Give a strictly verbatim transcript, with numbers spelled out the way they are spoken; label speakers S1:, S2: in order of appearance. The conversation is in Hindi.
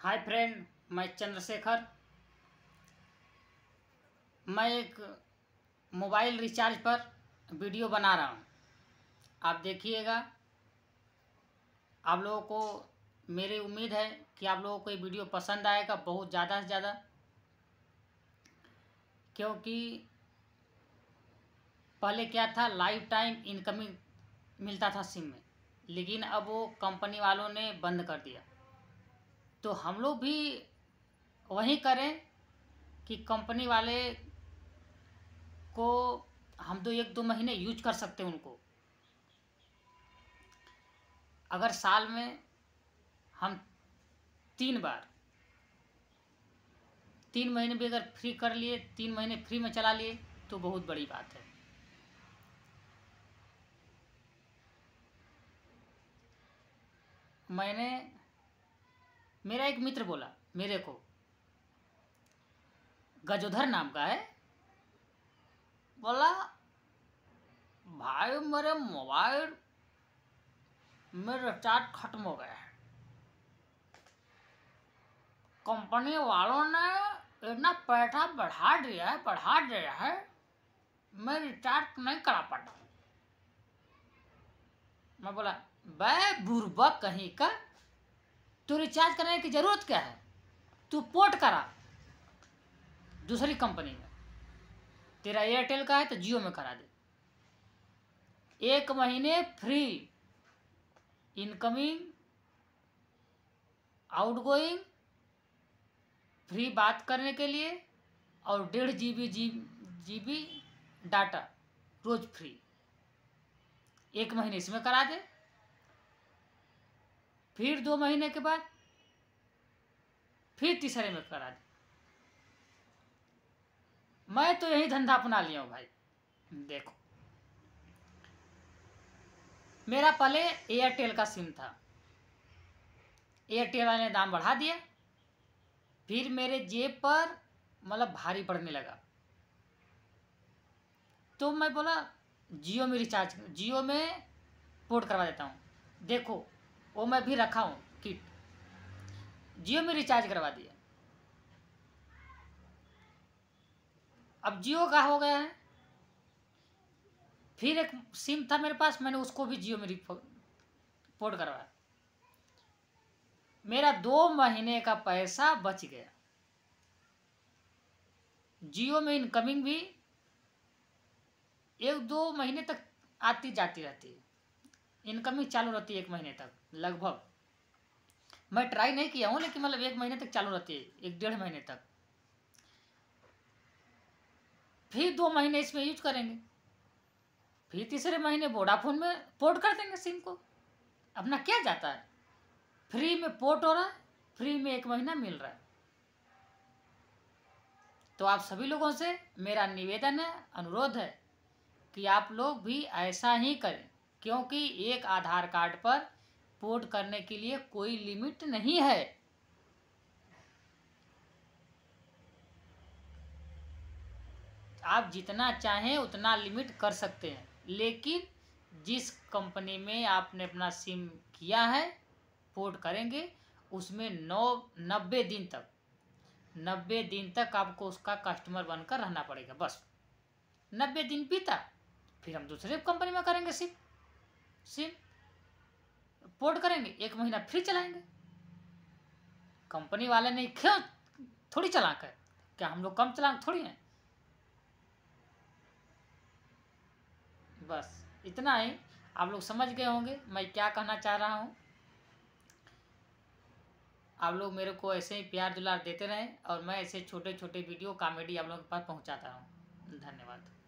S1: हाय फ्रेंड, मैं चंद्रशेखर। मैं एक मोबाइल रिचार्ज पर वीडियो बना रहा हूँ। आप देखिएगा। आप लोगों को मेरी उम्मीद है कि आप लोगों को ये वीडियो पसंद आएगा, बहुत ज़्यादा से ज़्यादा, क्योंकि पहले क्या था, लाइफ टाइम इनकमिंग मिलता था सिम में, लेकिन अब वो कंपनी वालों ने बंद कर दिया। तो हम लोग भी वही करें कि कंपनी वाले को हम तो एक दो महीने यूज कर सकते हैं उनको। अगर साल में हम तीन बार तीन महीने भी अगर फ्री कर लिए, तीन महीने फ्री में चला लिए, तो बहुत बड़ी बात है। मैंने मेरा एक मित्र बोला मेरे को, गजोधर नाम का है, बोला भाई मेरे मोबाइल में रिचार्ज खत्म हो गया है, कंपनी वालों ने इतना पैसा बढ़ा दिया है बढ़ा दिया है मैं रिचार्ज नहीं करा पाता। मैं बोला बे बुर्बक कहीं का, तू रिचार्ज करने की जरूरत क्या है, तू पोर्ट करा दूसरी कंपनी में। तेरा एयरटेल का है तो जियो में करा दे, एक महीने फ्री इनकमिंग आउटगोइंग, फ्री बात करने के लिए, और डेढ़ G B G G B data रोज फ्री। एक महीने इसमें करा दे, फिर दो महीने के बाद फिर तीसरे में करा दे। मैं तो यही धंधा अपना लिया हूँ भाई। देखो, मेरा पहले एयरटेल का सिम था, एयरटेल वाले ने दाम बढ़ा दिया, फिर मेरे जेब पर मतलब भारी पड़ने लगा, तो मैं बोला जियो में रिचार्ज जियो में पोर्ट करवा देता हूँ। देखो वो मैं भी रखा हूँ किट, जियो में रिचार्ज करवा दिया। अब जियो का हो गया है, फिर एक सिम था मेरे पास, मैंने उसको भी जियो में पोर्ट करवाया। मेरा दो महीने का पैसा बच गया। जियो में इनकमिंग भी एक दो महीने तक आती जाती रहती है, इनकमिंग चालू रहती है एक महीने तक लगभग। मैं ट्राई नहीं किया हूँ, लेकिन मतलब एक महीने तक चालू रहती है, एक डेढ़ महीने तक। फिर दो महीने इसमें यूज करेंगे, फिर तीसरे महीने वोडाफोन में पोर्ट कर देंगे सिम को। अपना क्या जाता है, फ्री में पोर्ट हो रहा है, फ्री में एक महीना मिल रहा है। तो आप सभी लोगों से मेरा निवेदन है, अनुरोध है कि आप लोग भी ऐसा ही करें, क्योंकि एक आधार कार्ड पर पोर्ट करने के लिए कोई लिमिट नहीं है। आप जितना चाहें उतना लिमिट कर सकते हैं, लेकिन जिस कंपनी में आपने अपना सिम किया है पोर्ट करेंगे, उसमें नौ नब्बे दिन तक नब्बे दिन तक आपको उसका कस्टमर बनकर रहना पड़ेगा। बस नब्बे दिन बीता, फिर हम दूसरे कंपनी में करेंगे सिम सिम पोर्ट करेंगे, एक महीना फ्री चलाएंगे। कंपनी वाले ने क्यों थोड़ी चला कर, क्या हम लोग कम चला थोड़ी हैं। बस इतना ही, आप लोग समझ गए होंगे मैं क्या कहना चाह रहा हूँ। आप लोग मेरे को ऐसे ही प्यार दुलार देते रहें, और मैं ऐसे छोटे छोटे वीडियो कॉमेडी आप लोगों के पास पहुँचाता हूँ। धन्यवाद।